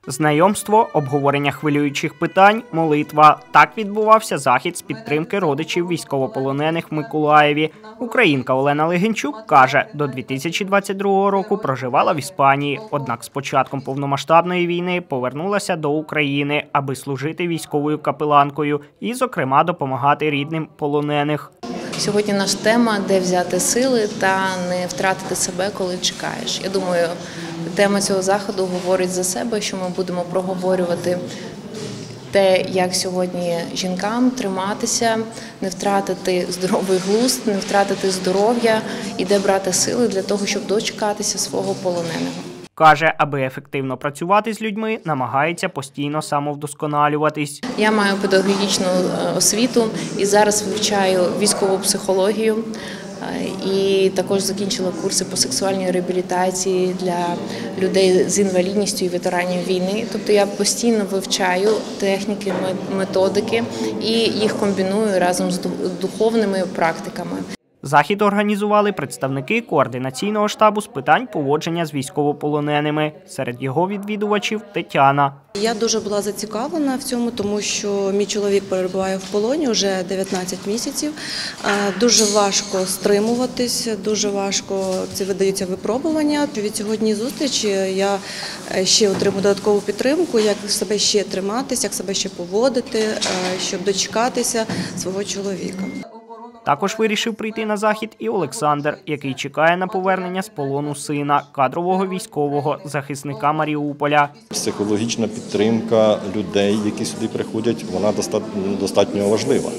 Знайомство, обговорення хвилюючих питань, молитва. Так відбувався захід з підтримки родичів військовополонених в Миколаєві. Українка Олена Легенчук каже, до 2022 року проживала в Іспанії, однак з початком повномасштабної війни повернулася до України, аби служити військовою капеланкою і, зокрема, допомагати рідним полонених. Сьогодні наша тема – де взяти сили та не втратити себе, коли чекаєш. Я думаю, тема цього заходу говорить за себе, що ми будемо проговорювати те, як сьогодні жінкам триматися, не втратити здоровий глузд, не втратити здоров'я і де брати сили для того, щоб дочекатися свого полоненого. Каже, аби ефективно працювати з людьми, намагається постійно самовдосконалюватись. Я маю педагогічну освіту і зараз вивчаю військову психологію. І також закінчила курси по сексуальній реабілітації для людей з інвалідністю і ветеранів війни. Тобто я постійно вивчаю техніки, методики і їх комбіную разом з духовними практиками. Захід організували представники координаційного штабу з питань поводження з військовополоненими. Серед його відвідувачів – Тетяна. Я дуже була зацікавлена в цьому, тому що мій чоловік перебуває в полоні вже 19 місяців. Дуже важко стримуватись, дуже важко ці видаються випробування. Від сьогодні зустрічі я ще отримую додаткову підтримку, як себе ще триматися, як себе ще поводити, щоб дочекатися свого чоловіка. Також вирішив прийти на захід і Олександр, який чекає на повернення з полону сина, кадрового військового, захисника Маріуполя. Психологічна підтримка людей, які сюди приходять, вона достатньо важлива.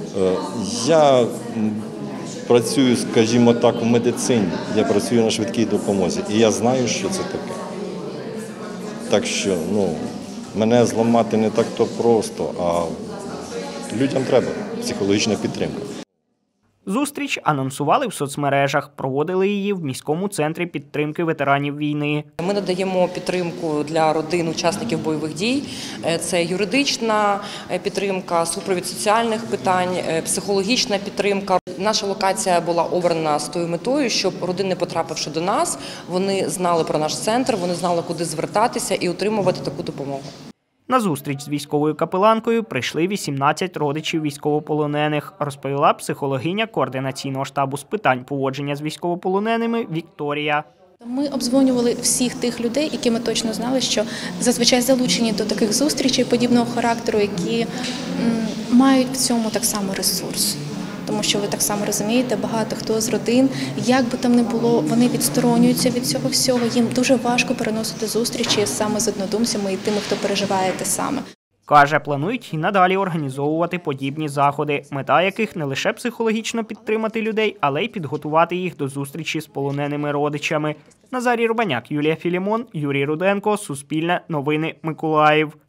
Я працюю, скажімо так, в медицині, я працюю на швидкій допомозі, і я знаю, що це таке. Так що, мене зламати не так-то просто, а людям треба психологічна підтримка. Зустріч анонсували в соцмережах, проводили її в міському центрі підтримки ветеранів війни. Ми надаємо підтримку для родин учасників бойових дій. Це юридична підтримка, супровід соціальних питань, психологічна підтримка. Наша локація була обрана з тою метою, щоб родини, потрапивши до нас, вони знали про наш центр, вони знали, куди звертатися і отримувати таку допомогу. На зустріч з військовою капеланкою прийшли 18 родичів військовополонених, розповіла психологиня координаційного штабу з питань поводження з військовополоненими Вікторія. Ми обдзвонювали всіх тих людей, які ми точно знали, що зазвичай залучені до таких зустрічей подібного характеру, які мають в цьому так само ресурс. Тому що ви так само розумієте, багато хто з родин, як би там не було, вони відсторонюються від цього всього. Їм дуже важко переносити зустрічі саме з однодумцями і тими, хто переживає те саме. Каже, планують і надалі організовувати подібні заходи, мета яких не лише психологічно підтримати людей, але й підготувати їх до зустрічі з полоненими родичами. Назарій Рубаняк, Юлія Філімон, Юрій Руденко, Суспільне, Новини, Миколаїв.